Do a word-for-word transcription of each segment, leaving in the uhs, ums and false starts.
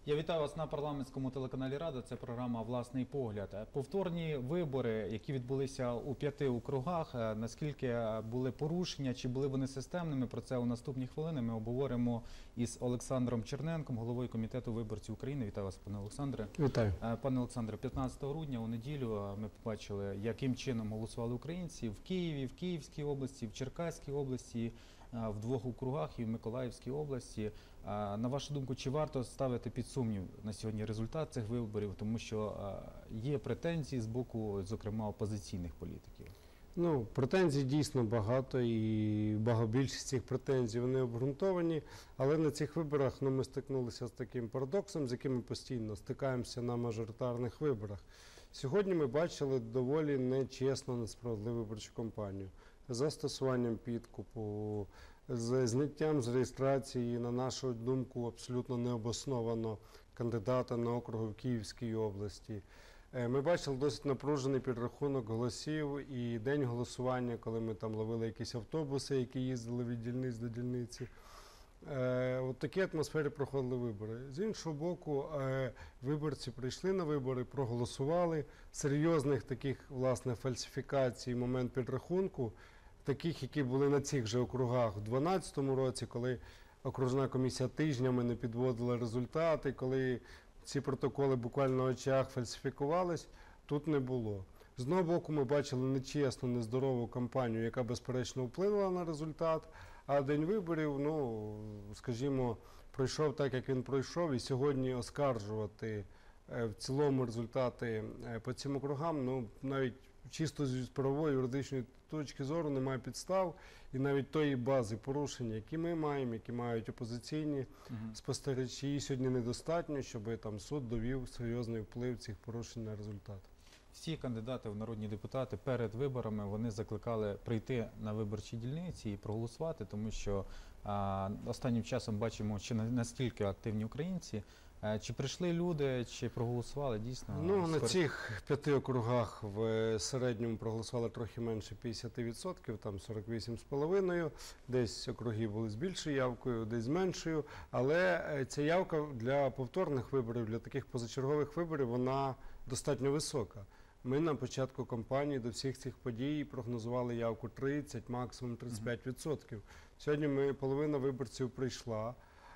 Я вітаю вас на парламентському телеканалі Рада. Це програма «Власний погляд». Повторні вибори, які відбулися у п'яти округах, наскільки були порушення, чи були вони системними, про це у наступні хвилини ми обговоримо із Олександром Черненком, головою Комітету виборців України. Вітаю вас, пане Олександре. Вітаю. Пане Олександре, п'ятнадцятого грудня у неділю ми побачили, яким чином голосували українці в Києві, в Київській області, в Черкаській області, в двох округах і в Миколаївській області. На вашу думку, чи варто ставити під сумнів на сьогодні результат цих виборів, тому що є претензії з боку, зокрема, опозиційних політиків? Ну, претензій дійсно багато, і більшість цих претензій вони обґрунтовані, але на цих виборах ну, ми стикнулися з таким парадоксом, з яким ми постійно стикаємося на мажоритарних виборах. Сьогодні ми бачили доволі нечесну, несправедливу виборчу кампанію. З застосуванням підкупу, з зняттям з реєстрації, на нашу думку, абсолютно необосновано кандидата на округ в Київській області. Ми бачили досить напружений підрахунок голосів і день голосування, коли ми там ловили якісь автобуси, які їздили від дільниць до дільниці. От такі атмосфері проходили вибори. З іншого боку, виборці прийшли на вибори, проголосували. Серйозних таких, власне, фальсифікацій, момент підрахунку, таких, які були на цих же округах у дві тисячі дванадцятому році, коли окружна комісія тижнями не підводила результати, коли ці протоколи буквально на очах фальсифікувались, тут не було. З одного боку, ми бачили нечесну, нездорову кампанію, яка, безперечно, вплинула на результат, а день виборів, ну, скажімо, пройшов так, як він пройшов, і сьогодні оскаржувати в цілому результати по цим округам, ну, навіть чисто з правової юридичної точки зору немає підстав, і навіть тої бази порушення, які ми маємо, які мають опозиційні угу. спостерігачі, сьогодні недостатньо, щоб там суд довів серйозний вплив цих порушень на результат. Всі кандидати в народні депутати перед виборами вони закликали прийти на виборчі дільниці і проголосувати, тому що а, останнім часом бачимо, чи настільки активні українці. Чи прийшли люди, чи проголосували дійсно? Ну, на цих п'яти округах в середньому проголосували трохи менше п'ятдесят відсотків, там сорок вісім з половиною, десь округи були з більшою явкою, десь з меншою, але ця явка для повторних виборів, для таких позачергових виборів, вона достатньо висока. Ми на початку кампанії до всіх цих подій прогнозували явку тридцять, максимум тридцять п'ять відсотків. Сьогодні ми, половина виборців прийшла.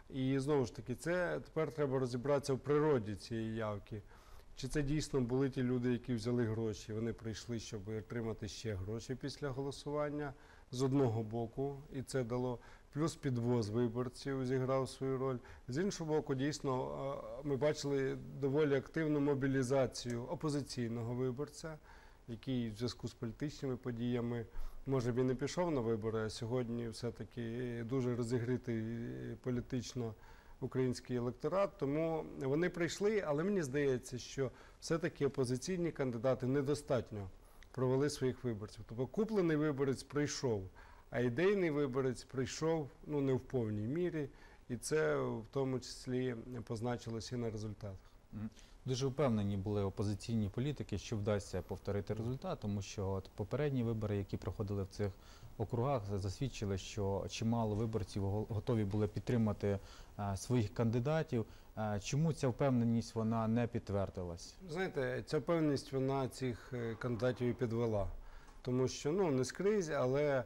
І знову ж таки, це тепер треба розібратися в природі цієї явки. Чи це дійсно були ті люди, які взяли гроші, вони прийшли, щоб отримати ще гроші після голосування, з одного боку, і це дало, плюс підвоз виборців зіграв свою роль. З іншого боку, дійсно, ми бачили доволі активну мобілізацію опозиційного виборця, який в зв'язку з політичними подіями, може, він і пішов на вибори, а сьогодні все-таки дуже розігрітий політично український електорат, тому вони прийшли, але мені здається, що все-таки опозиційні кандидати недостатньо провели своїх виборців. Тобто куплений виборець прийшов, а ідейний виборець прийшов, ну, не в повній мірі, і це в тому числі позначилося і на результатах. Дуже впевнені були опозиційні політики, що вдасться повторити результат, тому що от попередні вибори, які проходили в цих округах, засвідчили, що чимало виборців готові були підтримати а, своїх кандидатів. А, чому ця впевненість вона не підтвердилась? Знаєте, ця впевненість вона цих кандидатів і підвела. Тому що, ну, не скрізь, але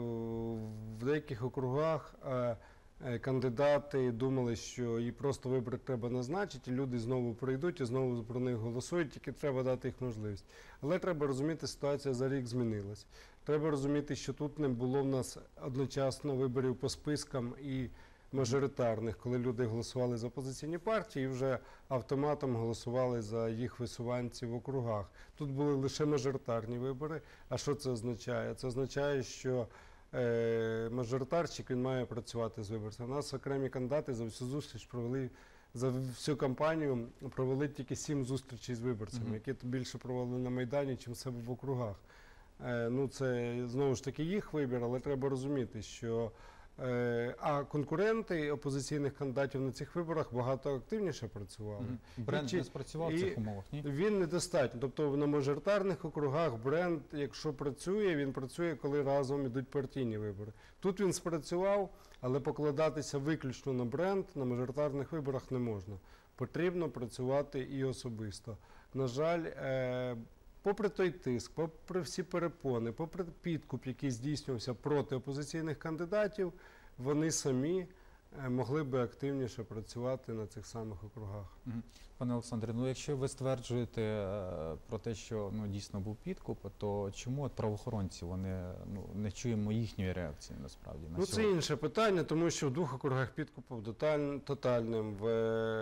в деяких округах а, кандидати думали, що їй просто вибори треба назначити, і люди знову прийдуть і знову про них голосують, тільки треба дати їх можливість. Але треба розуміти, ситуація за рік змінилась. Треба розуміти, що тут не було в нас одночасно виборів по спискам і мажоритарних, коли люди голосували за опозиційні партії і вже автоматом голосували за їх висуванців в округах. Тут були лише мажоритарні вибори. А що це означає? Це означає, що мажоритарщик, він має працювати з виборцями. У нас окремі кандидати за всю зустріч провели, за всю кампанію провели тільки сім зустрічей з виборцями, mm-hmm. які більше провели на Майдані, чим в себе в округах. Ну, це, знову ж таки, їх вибір, але треба розуміти, що а конкуренти опозиційних кандидатів на цих виборах багато активніше працювали. Mm-hmm. Бренд не спрацював в цих умовах, ні? Він недостатньо. Тобто на мажоритарних округах бренд, якщо працює, він працює, коли разом йдуть партійні вибори. Тут він спрацював, але покладатися виключно на бренд на мажоритарних виборах не можна. потрібно працювати і особисто. На жаль, е, попри той тиск, попри всі перепони, попри підкуп, який здійснювався проти опозиційних кандидатів, вони самі е, могли би активніше працювати на цих самих округах. Мгм. Пане Олександре, ну якщо ви стверджуєте е, про те, що ну дійсно був підкуп, то чому от правоохоронці вони ну не чуємо їхньої реакції насправді на Ну, це сьогодні? інше питання, тому що в двох округах підкуп був тоталь- тотальним. В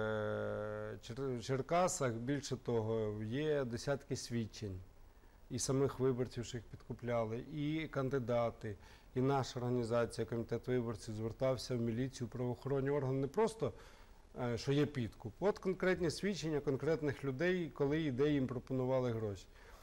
е, Чер- Черкасах, більше того, є десятки свідчень і самих виборців, що їх підкупляли, і кандидати, і наша організація, комітет виборців, звертався в міліцію, правоохоронні органи не просто, е, що є підкуп. От конкретні свідчення конкретних людей, коли і де їм пропонували гроші.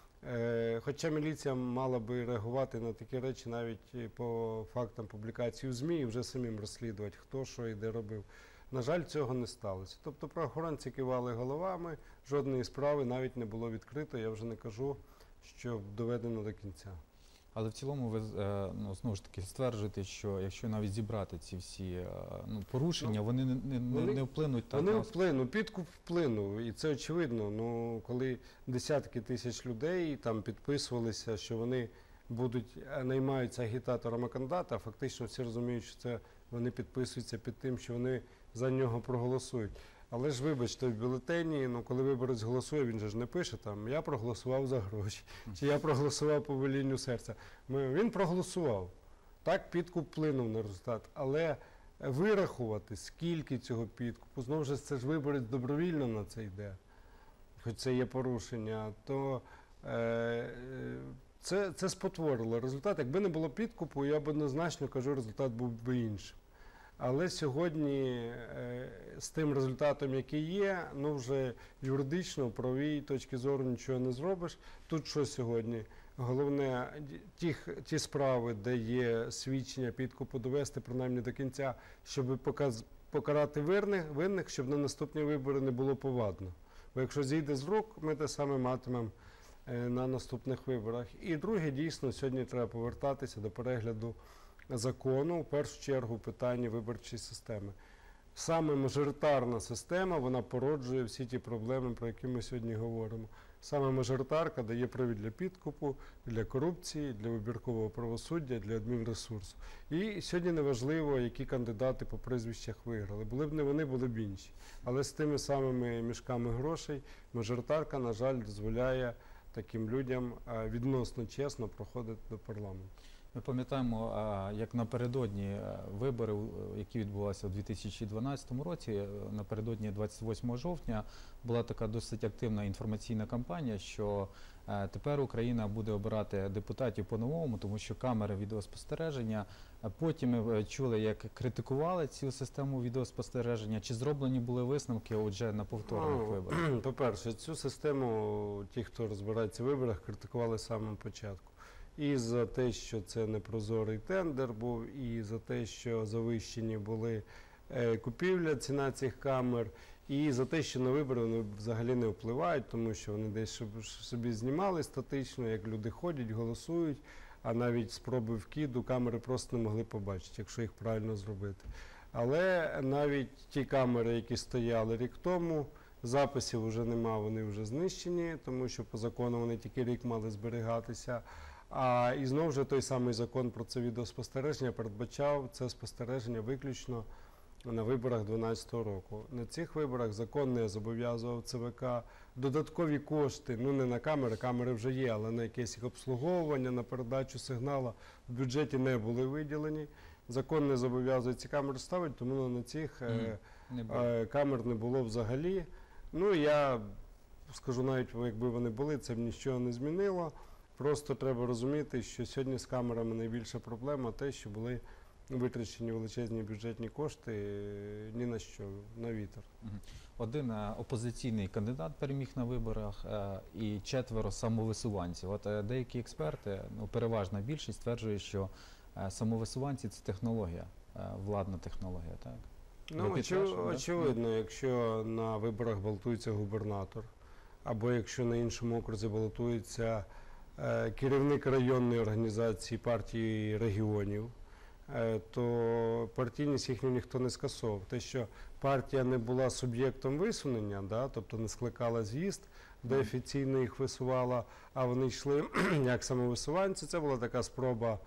Е, Хоча міліція мала би реагувати на такі речі навіть і по фактам публікації у ЗМІ і вже самим розслідувати, хто що і де робив. На жаль, цього не сталося. Тобто правоохоронці кивали головами, жодної справи навіть не було відкрито, я вже не кажу, що доведено до кінця. Але в цілому ви е, ну, знову ж таки стверджуєте, що якщо навіть зібрати ці всі е, ну, порушення, Ну, вони не, не, не, вони- не вплинуть так Вони на вплинув, підкуп вплинув, і це очевидно. Ну, коли десятки тисяч людей там підписувалися, що вони будуть е, наймаються агітаторами кандидата, фактично всі розуміють, що це вони підписуються під тим, що вони за нього проголосують. Але ж вибачте, в бюлетені, ну коли виборець голосує, він же ж не пише там я проголосував за гроші, чи я проголосував по велінню серця. Ми, він проголосував. Так, підкуп вплинув на результат. Але вирахувати, скільки цього підкупу, знову ж це ж виборець добровільно на це йде, хоч це є порушення, то е, це, це спотворило результат. Якби не було підкупу, я б однозначно кажу, результат був би іншим. Але сьогодні е, з тим результатом, який є, ну вже юридично, правовій точки зору нічого не зробиш. Тут що сьогодні? Головне, ті, ті справи, де є свідчення підкупу, довести принаймні до кінця, щоб показ, покарати винних, винних, щоб на наступні вибори не було повадно. Бо якщо зійде з рук, ми те саме матимемо е, на наступних виборах. І друге, дійсно, сьогодні треба повертатися до перегляду закону, в першу чергу, питання виборчої системи. Саме мажоритарна система, вона породжує всі ті проблеми, про які ми сьогодні говоримо. Саме мажоритарка дає привід для підкупу, для корупції, для вибіркового правосуддя, для адмінресурсу. І сьогодні неважливо, які кандидати по прізвищах виграли. Були б не вони, були б інші. Але з тими самими мішками грошей мажоритарка, на жаль, дозволяє таким людям е, відносно чесно проходити до парламенту. Ми пам'ятаємо, а, як напередодні е, вибори, у- які відбулися у дві тисячі дванадцятому році, е, напередодні двадцять восьмого жовтня, була така досить активна інформаційна кампанія, що е, тепер Україна буде обирати депутатів по-новому, тому що камери відеоспостереження. А потім ми е, чули, як критикували цю систему відеоспостереження. Чи зроблені були висновки отже на повторних Ну, виборах? По-перше, цю систему ті, хто розбирається в виборах, критикували з самого початку. І за те, що це непрозорий тендер був, і за те, що завищені були е, купівля, ціна цих камер, і за те, що на вибори вони взагалі не впливають, тому що вони десь щоб- собі знімали статично, як люди ходять, голосують, а навіть спроби вкиду камери просто не могли побачити, якщо їх правильно зробити. Але навіть ті камери, які стояли рік тому, записів вже нема, вони вже знищені, тому що по закону вони тільки рік мали зберігатися. А і знову ж той самий закон про це відеоспостереження передбачав це спостереження виключно на виборах дві тисячі дванадцятого року. На цих виборах закон не зобов'язував ЦВК. Додаткові кошти, ну не на камери, камери вже є, але на якесь їх обслуговування, на передачу сигналу в бюджеті не були виділені. Закон не зобов'язує ці камери ставити, тому на цих е, Не було. е, камер не було взагалі. Ну я скажу навіть, якби вони були, це б нічого не змінило. Просто треба розуміти, що сьогодні з камерами найбільша проблема те, що були витрачені величезні бюджетні кошти е, ні на що, на вітер. Мгм. Один е, опозиційний кандидат переміг на виборах е, і четверо самовисуванців. От е, деякі експерти, ну переважна більшість, стверджує, що е, самовисуванці це технологія, е, владна технологія, так? Ну, Ви очев- підтверджуєте, да? очевидно, якщо на виборах балотується губернатор, або якщо на іншому окрузі балотується е, керівник районної організації партії регіонів, е, то партійність їхню ніхто не скасовував. Те, що партія не була суб'єктом висунення, да, тобто не скликала з'їзд, де офіційно їх висувала, а вони йшли як самовисуванці, це була така спроба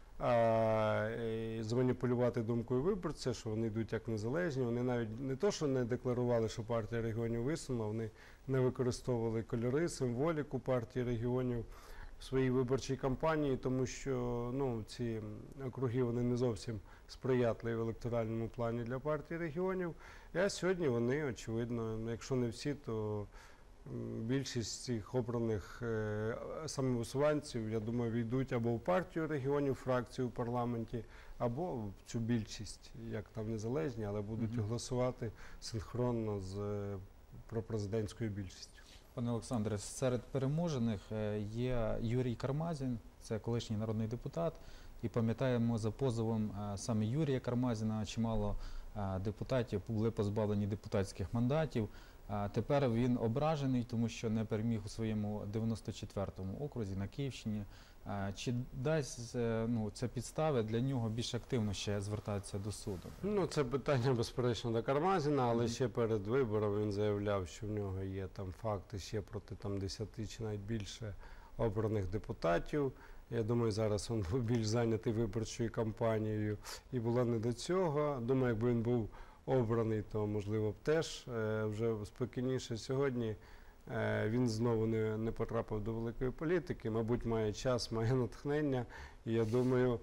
а, е, зманіпулювати думкою виборця, що вони йдуть як незалежні. Вони навіть не то, що не декларували, що партія регіонів висунула, вони не використовували кольори, символіку партії регіонів в своїй виборчій кампанії, тому що ну, ці округи вони не зовсім сприятливі в електоральному плані для партії регіонів. А сьогодні вони, очевидно, якщо не всі, то більшість цих обраних е, самовисуванців, я думаю, війдуть або в партію регіонів, фракцію в парламенті, або в цю більшість, як там незалежні, але будуть Мгм. голосувати синхронно з е, пропрезидентською більшістю. Пане Олександре, серед переможених е, є Юрій Кармазін, це колишній народний депутат. І пам'ятаємо, за позовом е, саме Юрія Кармазіна чимало е, депутатів були позбавлені депутатських мандатів. А тепер він ображений, тому що не переміг у своєму дев'яносто четвертому окрузі на Київщині. А чи дасть е, ну, це підстави для нього більш активно ще звертатися до суду? Ну, це питання, безперечно, до Кармазіна, але Мгм. ще перед вибором він заявляв, що в нього є там факти ще проти там десяти чи навіть більше обраних депутатів. Я думаю, зараз він був більш зайнятий виборчою кампанією і було не до цього. Думаю, якби він був обраний, то можливо б теж е, вже спокійніше. Сьогодні е, він знову не, не потрапив до великої політики, мабуть, має час, має натхнення. І я думаю,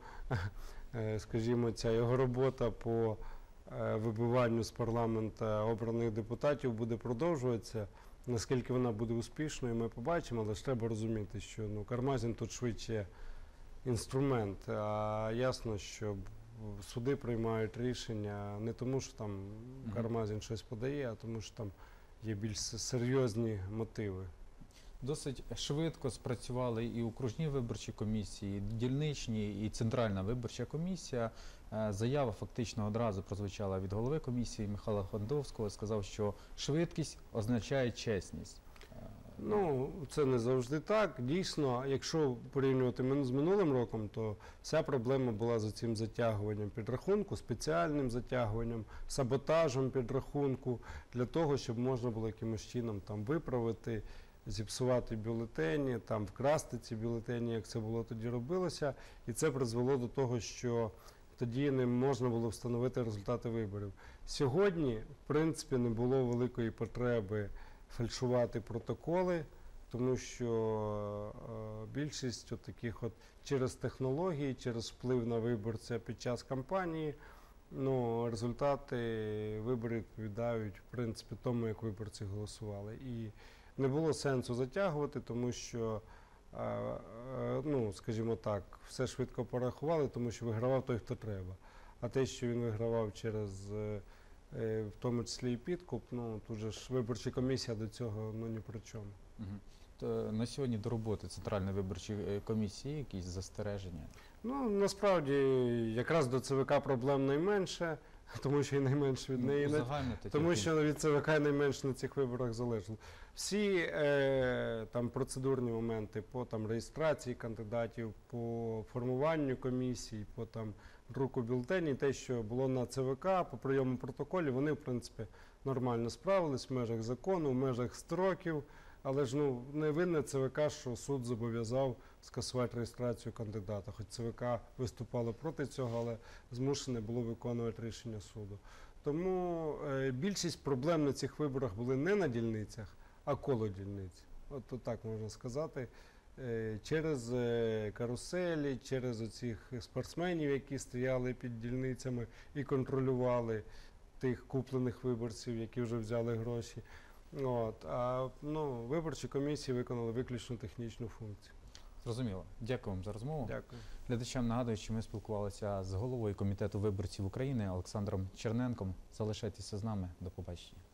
е, скажімо, ця його робота по е, вибиванню з парламенту обраних депутатів буде продовжуватися. Наскільки вона буде успішною, ми побачимо, але ж треба розуміти, що ну, Кармазін тут швидше інструмент, а ясно, що суди приймають рішення не тому, що там Мгм. Кармазін щось подає, а тому, що там є більш серйозні мотиви. Досить швидко спрацювали і окружні виборчі комісії, і дільничні, і Центральна виборча комісія. Е, Заява фактично одразу прозвучала від голови комісії Михайла Ходовського, сказав, що швидкість означає чесність. Е, Ну, це не завжди так. Дійсно, якщо порівнювати мину- з минулим роком, то вся проблема була з цим затягуванням підрахунку, спеціальним затягуванням, саботажем підрахунку, для того, щоб можна було якимось чином там виправити, зіпсувати бюлетені, там вкрасти ці бюлетені, як це було тоді робилося. І це призвело до того, що тоді не можна було встановити результати виборів. Сьогодні, в принципі, не було великої потреби фальшувати протоколи, тому що е, більшість от таких от через технології, через вплив на виборця під час кампанії, ну, результати виборів відповідають, в принципі, тому, як виборці голосували. І не було сенсу затягувати, тому що, е, е, ну, скажімо так, все швидко порахували, тому що вигравав той, хто треба. А те, що він вигравав через е, е, в тому числі і підкуп, ну, тут же ж виборча комісія до цього ну, ні при чому. Мгм. То на сьогодні до роботи Центральної виборчої е, комісії якісь застереження? Ну, насправді, якраз до ЦВК проблем найменше, тому що і найменше від неї. не- Узагальнити Тому тільки. що від ЦВК найменше на цих виборах залежало. Всі е, там процедурні моменти по там реєстрації кандидатів, по формуванню комісій, по там друку бюлетенів, те, що було на ЦВК, по прийому протоколів, вони в принципі нормально справились в межах закону, в межах строків. Але ж ну не винне ЦВК, що суд зобов'язав скасувати реєстрацію кандидата. Хоч ЦВК виступало проти цього, але змушене було виконувати рішення суду. Тому е, більшість проблем на цих виборах були не на дільницях, а коло дільниць. От то так можна сказати. Е, через е, каруселі, через оцих спортсменів, які стояли під дільницями і контролювали тих куплених виборців, які вже взяли гроші. От, а ну, виборчі комісії виконали виключно технічну функцію. Зрозуміло. Дякую вам за розмову. Дякую. Глядачам нагадую, що ми спілкувалися з головою Комітету виборців України Олександром Черненком. Залишайтеся з нами. До побачення.